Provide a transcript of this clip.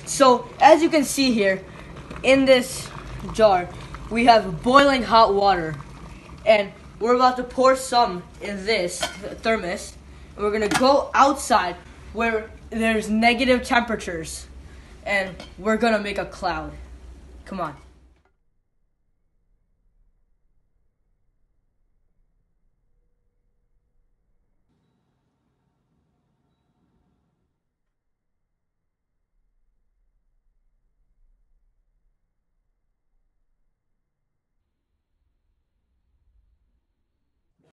So as you can see here, in this jar, we have boiling hot water, and we're about to pour some in this thermos. And we're gonna go outside where there's negative temperatures, and we're gonna make a cloud. Come on.